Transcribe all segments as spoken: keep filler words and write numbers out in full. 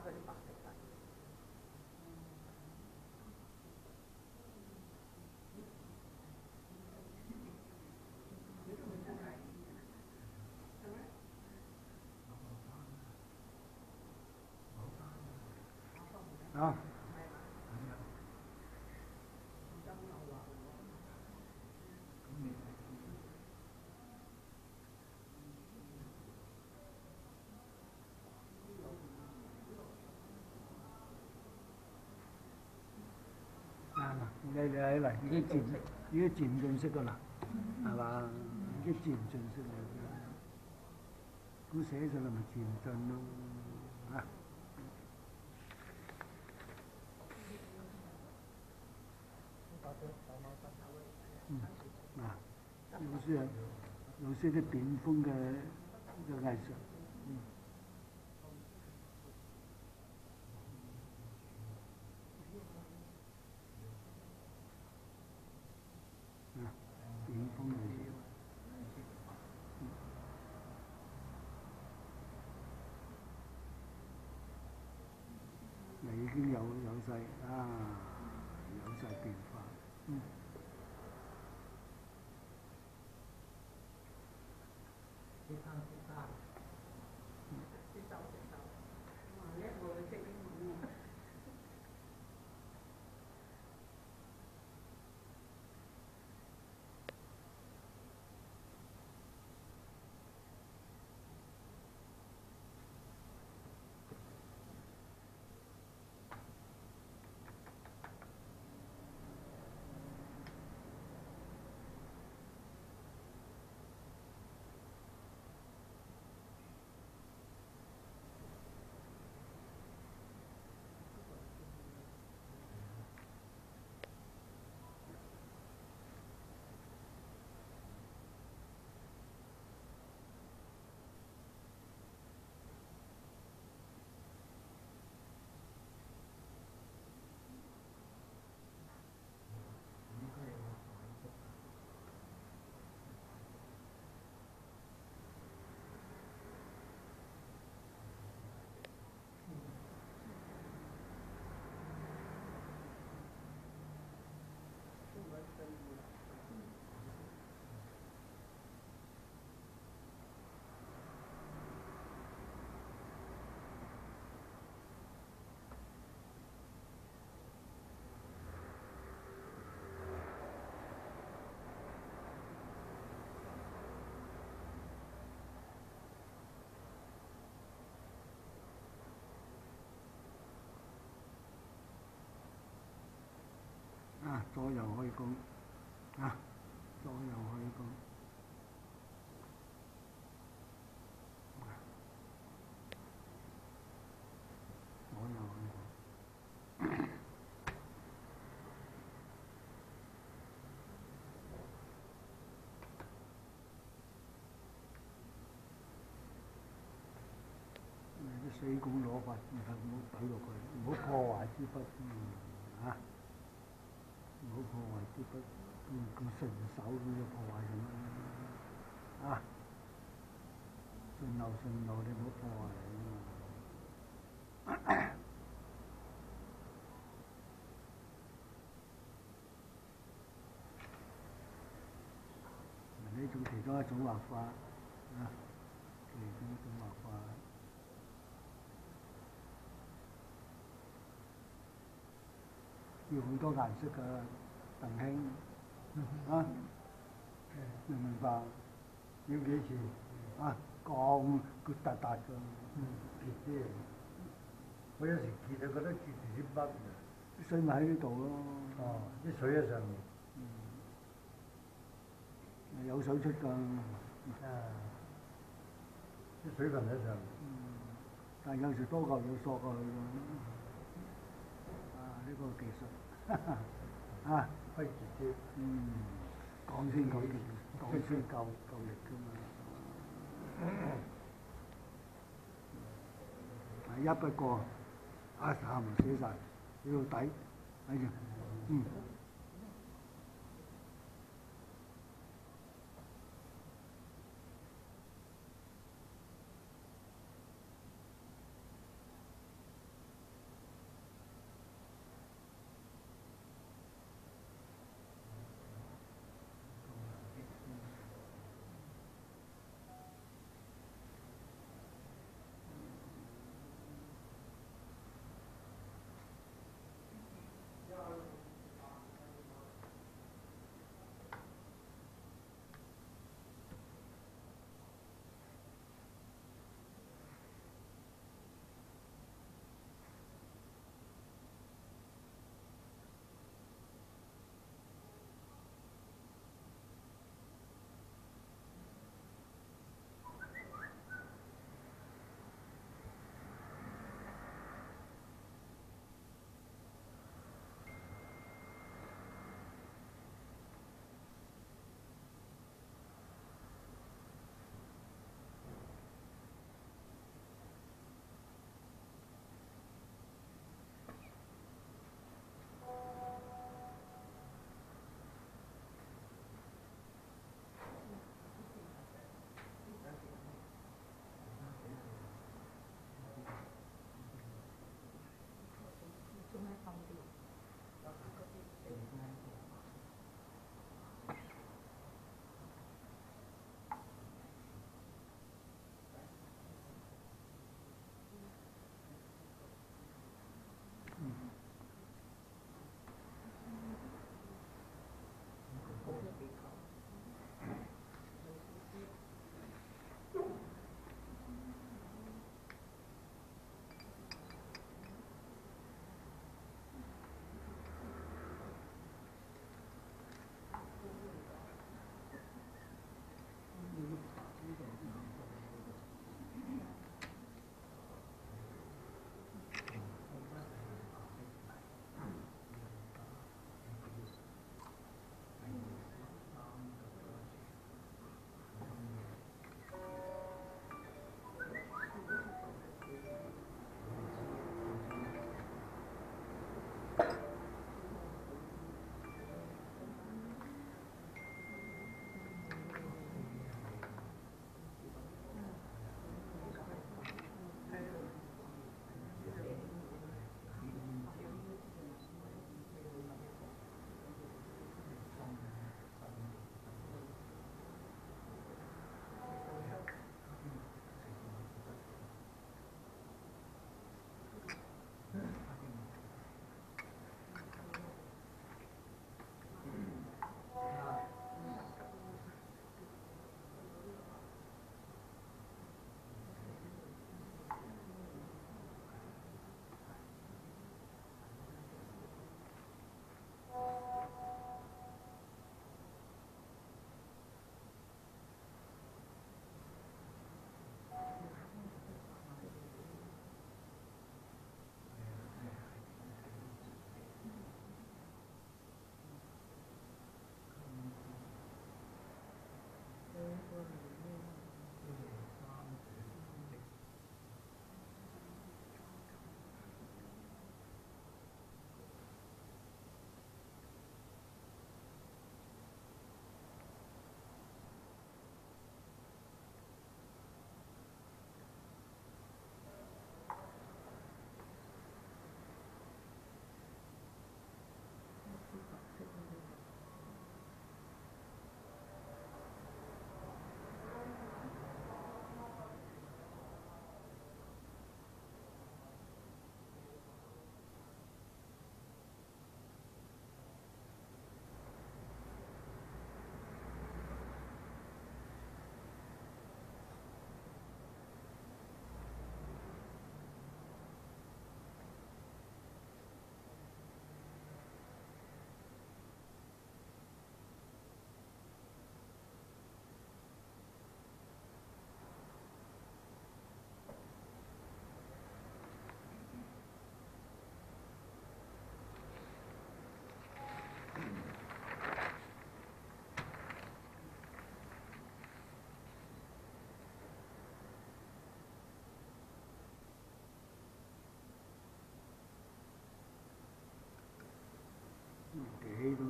佢啲白色底。 啊。你你睇嚟已經漸已經漸進式噶啦，係嘛？已經漸進式嚟嘅，咁寫上嚟咪漸進咯，啊！嗯，嗱，老師係老師啲點風嘅嘅藝術，嗯。啊，點風藝術。你已經有有晒啊，有晒變化，嗯。 識生識生，識手識手，哇！叻喎，你識英文喎。 啊，左右開弓，啊，左右開弓，左右開弓。啲水管攞法唔係唔好懟落去，唔好破壞支筆，嗯啊，唔好破壞支筆，咁咁順手咁就破壞咁啦，啊，順流順流你唔好破壞啊！呢種其中一種畫法啊，其中一種畫法。要好多顏色㗎，鄧兄，啊，明唔明白？要幾錢？啊，咁佢突突㗎，嗯，結啲。我有時結就覺得結住啲筆，啲水咪喺呢度咯。哦，啲水喺上面。嗯。有水出㗎。啊。啲水分喺上面。嗯。但係有時多嚿要索過去㗎。呢、這個技術啊，揮絕啲，嗯，講先講先，講先夠夠力㗎嘛。係一筆過，一下咪寫晒，寫到底，睇住，嗯。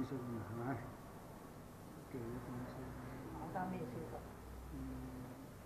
生啊，给予众生。 好大面积的。 嗯。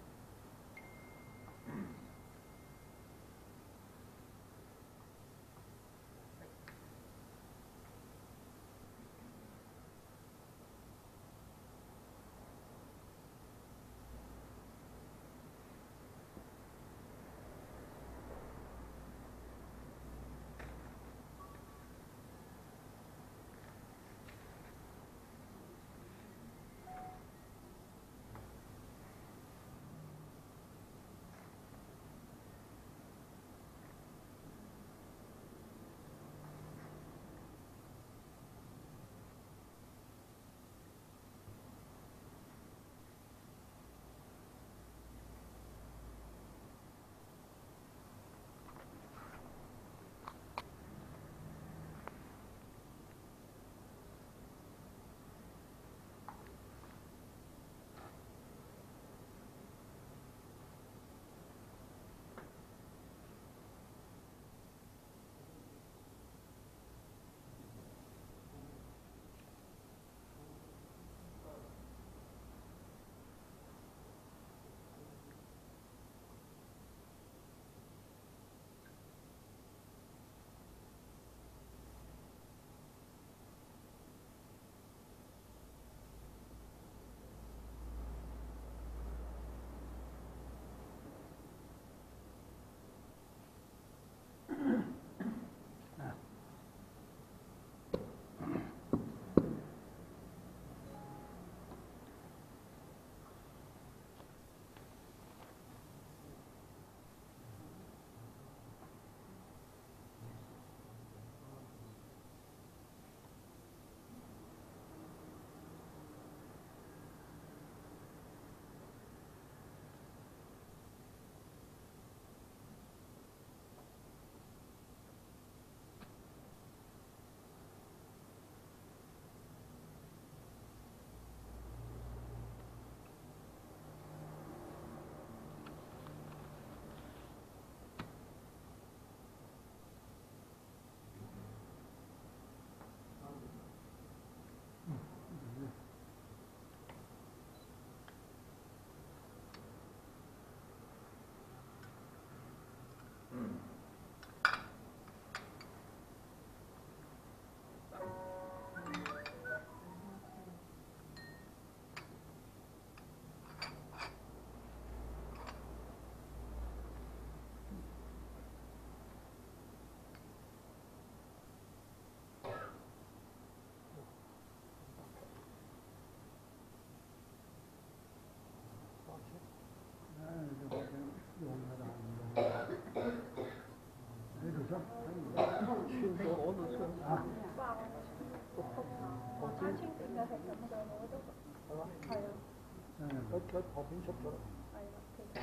佢後邊出咗。係啦，其實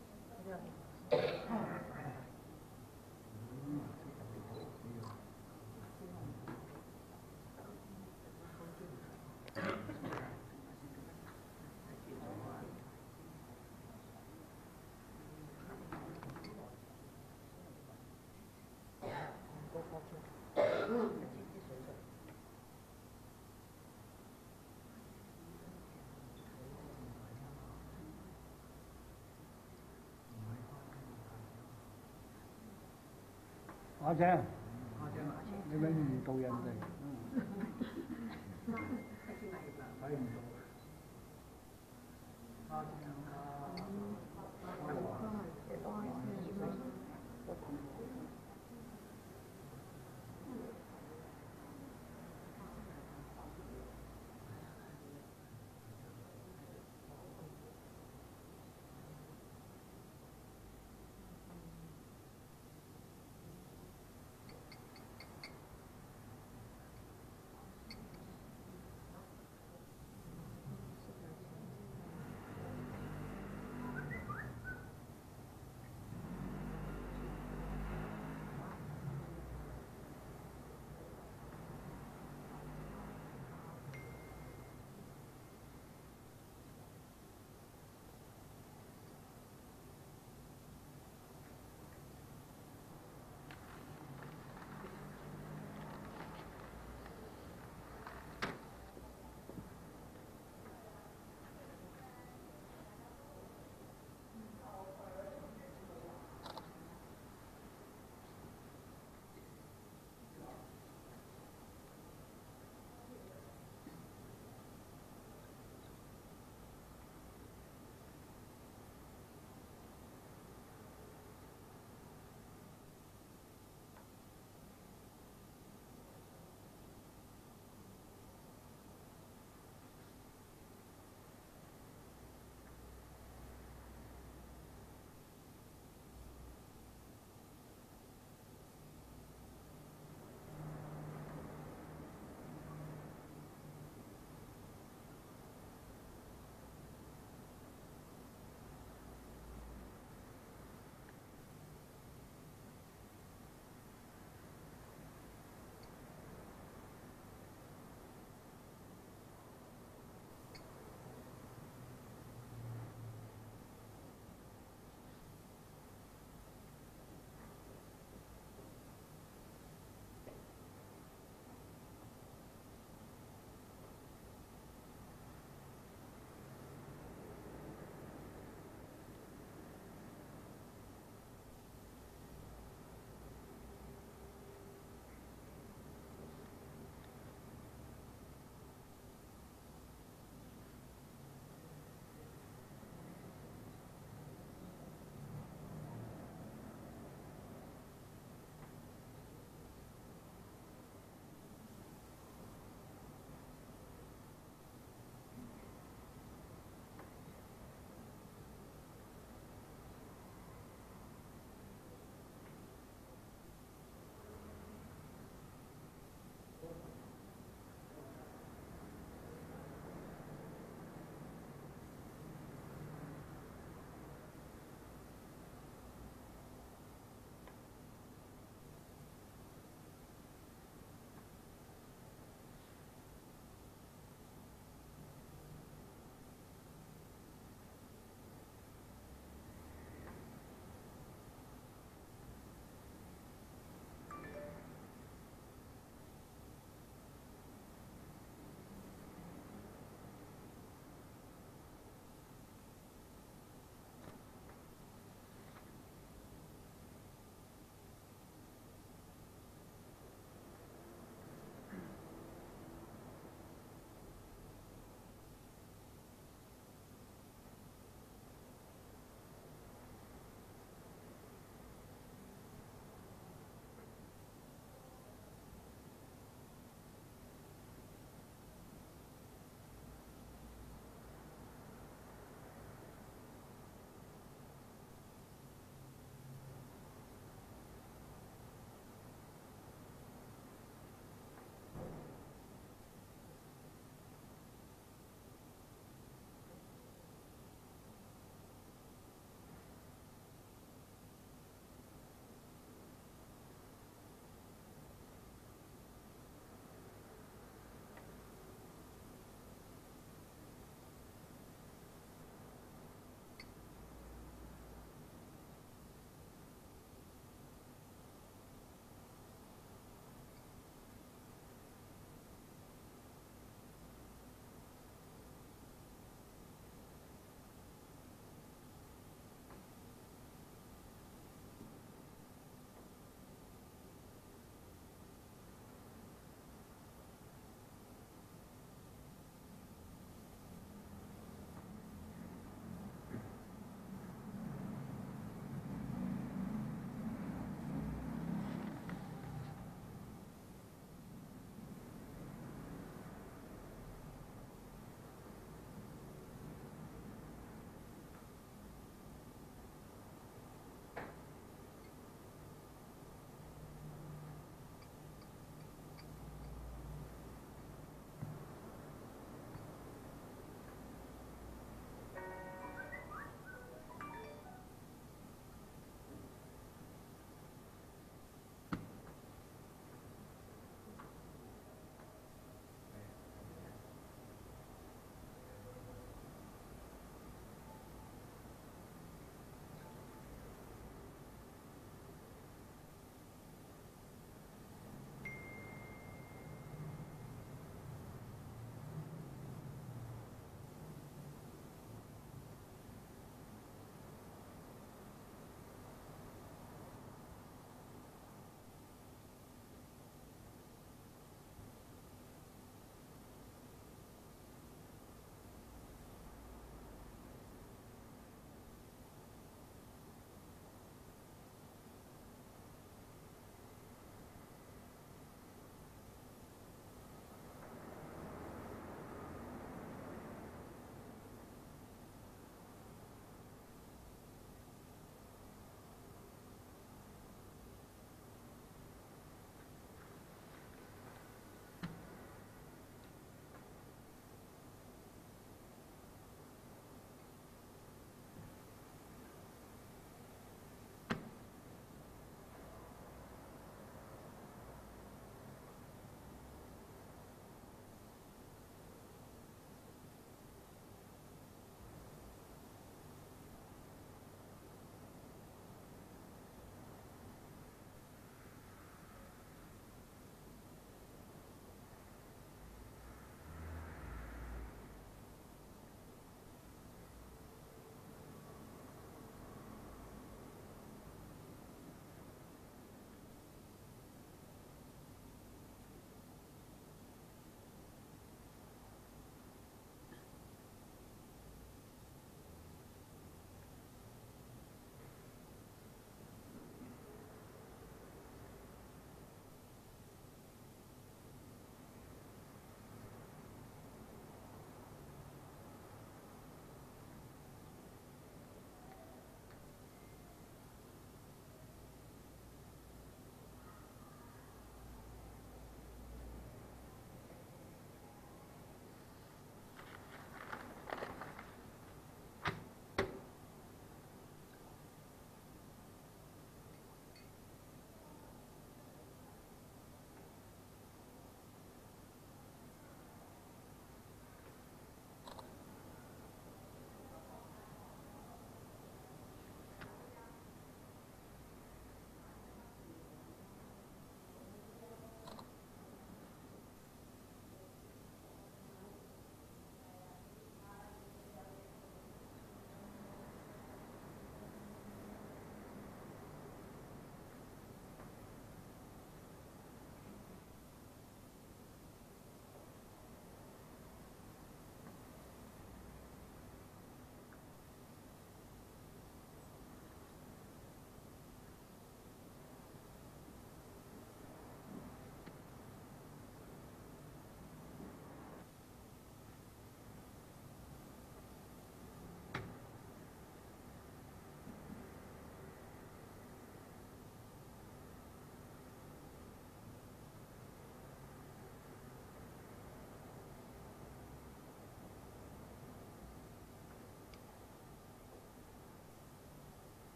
阿姐，你永遠唔到人哋。睇唔到。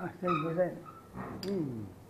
啊，信不信？嗯。